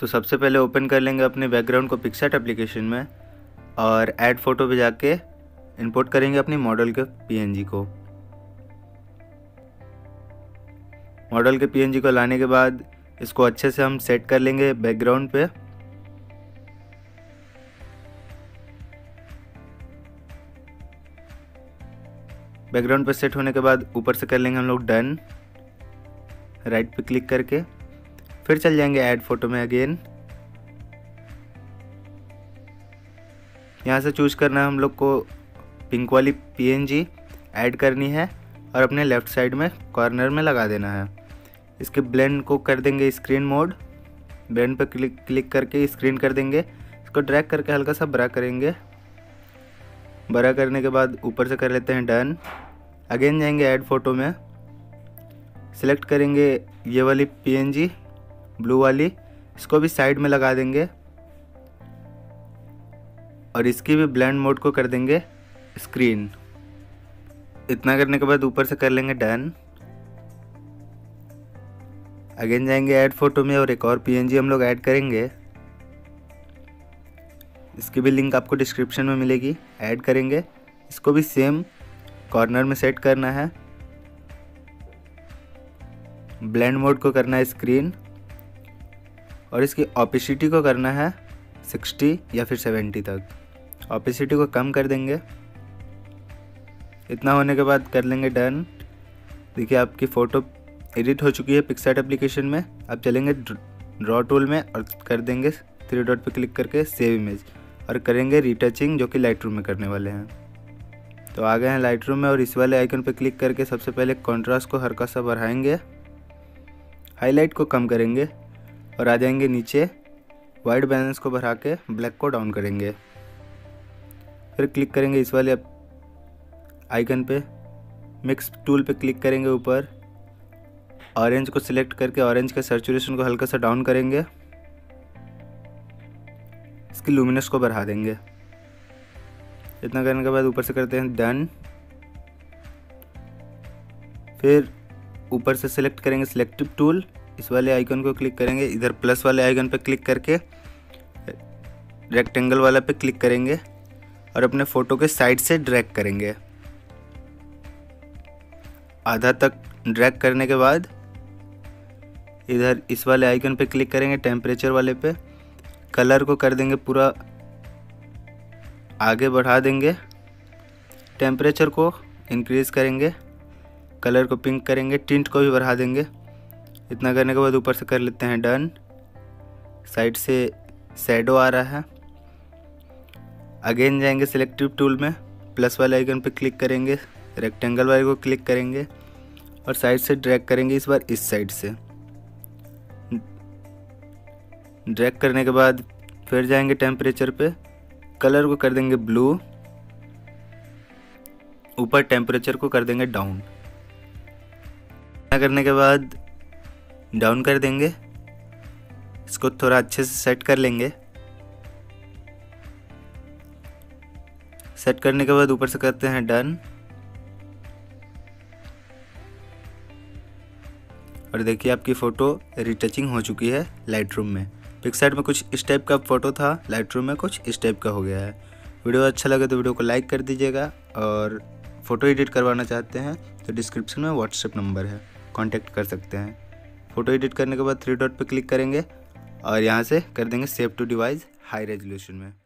तो सबसे पहले ओपन कर लेंगे अपने बैकग्राउंड को पिक्सआर्ट एप्लीकेशन में और ऐड फोटो पे जाके इंपोर्ट करेंगे अपनी मॉडल के पीएनजी को। मॉडल के पीएनजी को लाने के बाद इसको अच्छे से हम सेट कर लेंगे बैकग्राउंड पे। बैकग्राउंड पे सेट होने के बाद ऊपर से कर लेंगे हम लोग डन, राइट पे क्लिक करके फिर चल जाएंगे ऐड फोटो में अगेन। यहाँ से चूज करना है हम लोग को पिंक वाली पीएनजी ऐड करनी है और अपने लेफ़्ट साइड में कॉर्नर में लगा देना है। इसके ब्लेंड को कर देंगे स्क्रीन मोड, ब्लेंड पर क्लिक करके स्क्रीन कर देंगे। इसको ड्रैग करके हल्का सा बड़ा करेंगे। बड़ा करने के बाद ऊपर से कर लेते हैं डन। अगेन जाएंगे ऐड फोटो में, सिलेक्ट करेंगे ये वाली पीएनजी ब्लू वाली, इसको भी साइड में लगा देंगे और इसकी भी ब्लेंड मोड को कर देंगे स्क्रीन। इतना करने के बाद ऊपर से कर लेंगे डन। अगेन जाएंगे ऐड फोटो में और एक और पीएनजी हम लोग ऐड करेंगे। इसकी भी लिंक आपको डिस्क्रिप्शन में मिलेगी, ऐड करेंगे। इसको भी सेम कॉर्नर में सेट करना है, ब्लेंड मोड को करना है स्क्रीन और इसकी ऑपेसिटी को करना है 60 या फिर 70 तक। ऑपेसिटी को कम कर देंगे। इतना होने के बाद कर लेंगे डन। देखिए आपकी फ़ोटो एडिट हो चुकी है पिक्सआर्ट एप्लीकेशन में। अब चलेंगे ड्रॉ टूल में और कर देंगे 3 डॉट पे क्लिक करके सेव इमेज और करेंगे रीटचिंग, जो कि लाइटरूम में करने वाले हैं। तो आ गए हैं लाइटरूम में और इस वाले आइकन पे क्लिक करके सबसे पहले कॉन्ट्रास्ट को हल्का सा बढ़ाएंगे, हाईलाइट को कम करेंगे और आ जाएंगे नीचे। वाइट बैलेंस को बढ़ा के ब्लैक को डाउन करेंगे। फिर क्लिक करेंगे इस वाले आइकन पे, मिक्स टूल पे क्लिक करेंगे ऊपर, ऑरेंज को सिलेक्ट करके ऑरेंज के सैचुरेशन को हल्का सा डाउन करेंगे। इसकी लुमिनस को बढ़ा देंगे। इतना करने के बाद ऊपर से करते हैं डन। फिर ऊपर से सिलेक्ट करेंगे सिलेक्टिव टूल, इस वाले आइकन को क्लिक करेंगे, इधर प्लस वाले आइकन पे क्लिक करके रेक्टेंगल वाला पे क्लिक करेंगे और अपने फ़ोटो के साइड से ड्रैग करेंगे। आधा तक ड्रैग करने के बाद इधर इस वाले आइकन पे क्लिक करेंगे, टेम्परेचर वाले पे, कलर को कर देंगे पूरा आगे बढ़ा देंगे, टेम्परेचर को इंक्रीज़ करेंगे, कलर को पिंक करेंगे, टिंट को भी बढ़ा देंगे। इतना करने के बाद ऊपर से कर लेते हैं डन। साइड से शैडो आ रहा है। अगेन जाएंगे सिलेक्टिव टूल में, प्लस वाले आइकन पे क्लिक करेंगे, रेक्टेंगल वाले को क्लिक करेंगे और साइड से ड्रैग करेंगे, इस बार इस साइड से ड्रैग करने के बाद फिर जाएंगे टेम्परेचर पे, कलर को कर देंगे ब्लू, ऊपर टेम्परेचर को कर देंगे डाउन। करने के बाद डाउन कर देंगे, इसको थोड़ा अच्छे से सेट कर लेंगे। सेट करने के बाद ऊपर से करते हैं डन और देखिए आपकी फ़ोटो रीटचिंग हो चुकी है लाइटरूम में। पिक्सआर्ट में कुछ इस टाइप का फ़ोटो था, लाइटरूम में कुछ इस टाइप का हो गया है। वीडियो अच्छा लगे तो वीडियो को लाइक कर दीजिएगा और फ़ोटो एडिट करवाना चाहते हैं तो डिस्क्रिप्शन में व्हाट्सएप नंबर है, कांटेक्ट कर सकते हैं। फ़ोटो एडिट करने के बाद 3 डॉट पे क्लिक करेंगे और यहाँ से कर देंगे save to device high resolution में।